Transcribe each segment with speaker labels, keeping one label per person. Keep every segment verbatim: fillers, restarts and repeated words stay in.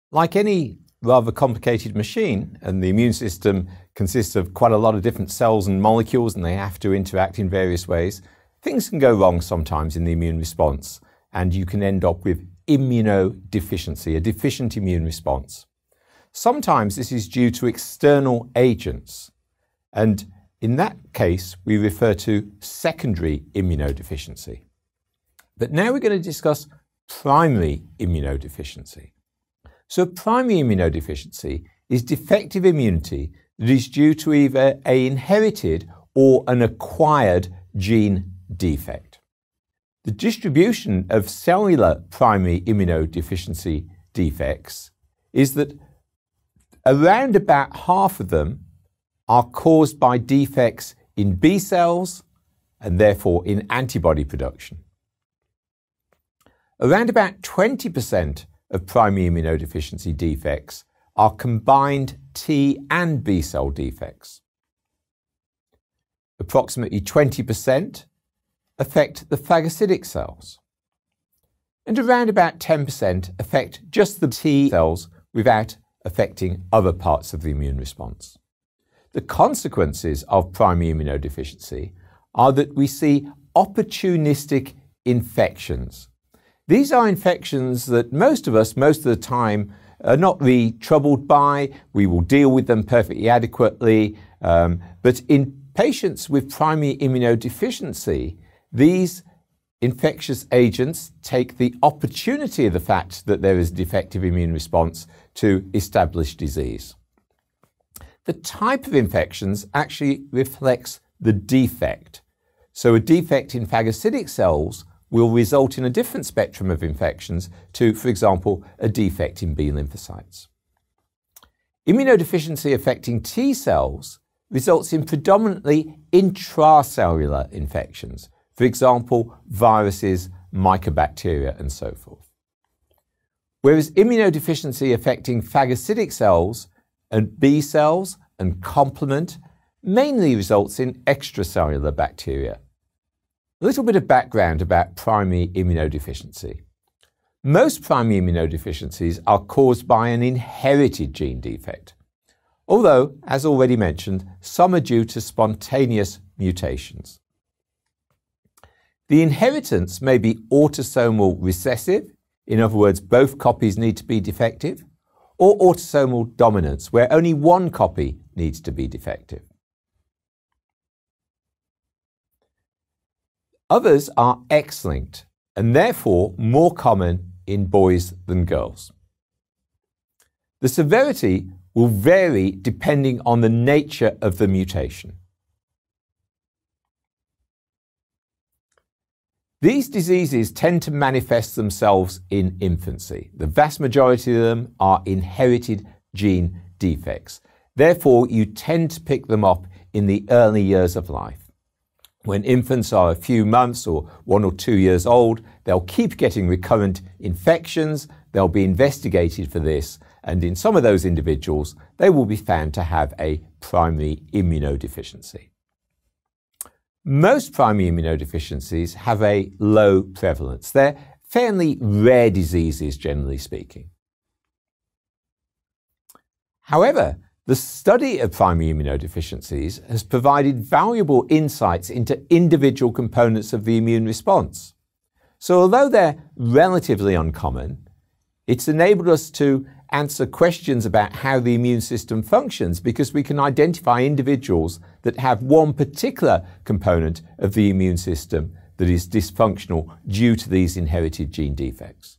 Speaker 1: Like any rather complicated machine, and the immune system consists of quite a lot of different cells and molecules, and they have to interact in various ways, things can go wrong sometimes in the immune response, and you can end up with immunodeficiency, a deficient immune response. Sometimes this is due to external agents, and in that case we refer to secondary immunodeficiency. But now we're going to discuss primary immunodeficiency. So primary immunodeficiency is defective immunity that is due to either an inherited or an acquired gene defect. The distribution of cellular primary immunodeficiency defects is that around about half of them are caused by defects in B cells and therefore in antibody production. Around about twenty percent of primary immunodeficiency defects are combined T and B cell defects. Approximately twenty percent affect the phagocytic cells. And around about ten percent affect just the T cells without affecting other parts of the immune response. The consequences of primary immunodeficiency are that we see opportunistic infections. These are infections that most of us, most of the time, are not really troubled by. We will deal with them perfectly adequately. Um, but in patients with primary immunodeficiency, these infectious agents take the opportunity of the fact that there is a defective immune response to establish disease. The type of infections actually reflects the defect. So a defect in phagocytic cells will result in a different spectrum of infections to, for example, a defect in B lymphocytes. Immunodeficiency affecting T cells results in predominantly intracellular infections, for example, viruses, mycobacteria, and so forth. Whereas immunodeficiency affecting phagocytic cells and B cells and complement mainly results in extracellular bacteria. A little bit of background about primary immunodeficiency. Most primary immunodeficiencies are caused by an inherited gene defect, although, as already mentioned, some are due to spontaneous mutations. The inheritance may be autosomal recessive, in other words, both copies need to be defective, or autosomal dominance, where only one copy needs to be defective. Others are X-linked and therefore more common in boys than girls. The severity will vary depending on the nature of the mutation. These diseases tend to manifest themselves in infancy. The vast majority of them are inherited gene defects. Therefore, you tend to pick them up in the early years of life. When infants are a few months or one or two years old, they'll keep getting recurrent infections, they'll be investigated for this, and in some of those individuals, they will be found to have a primary immunodeficiency. Most primary immunodeficiencies have a low prevalence. They're fairly rare diseases, generally speaking. However, the study of primary immunodeficiencies has provided valuable insights into individual components of the immune response. So although they're relatively uncommon, it's enabled us to answer questions about how the immune system functions because we can identify individuals that have one particular component of the immune system that is dysfunctional due to these inherited gene defects.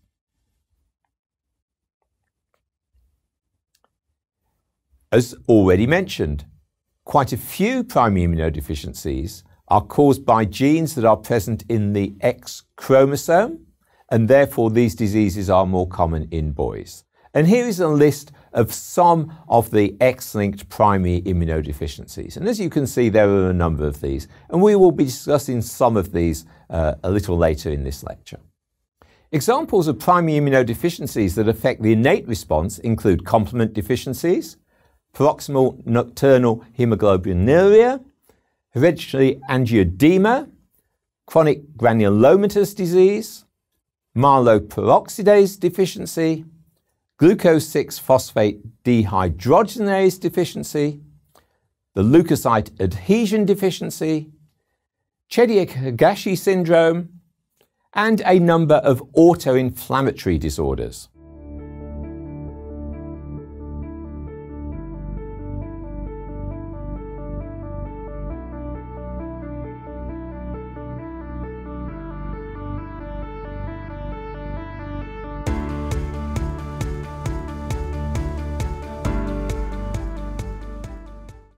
Speaker 1: As already mentioned, quite a few primary immunodeficiencies are caused by genes that are present in the X chromosome, and therefore these diseases are more common in boys. And here is a list of some of the X-linked primary immunodeficiencies. And as you can see, there are a number of these, and we will be discussing some of these uh, a little later in this lecture. Examples of primary immunodeficiencies that affect the innate response include complement deficiencies, paroxysmal nocturnal hemoglobinuria, hereditary angioedema, chronic granulomatous disease, myeloperoxidase deficiency, glucose six phosphate dehydrogenase deficiency, the leukocyte adhesion deficiency, Chedia-Higashi syndrome, and a number of autoinflammatory disorders.